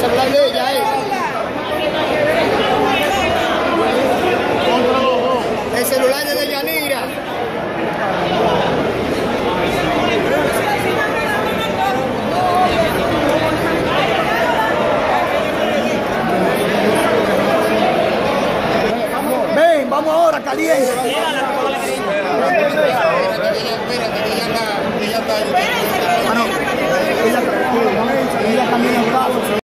celular de ella, El celular de Yanira. Ven, vamos ahora, caliente. Espérate, ella está. Ella camina un paso.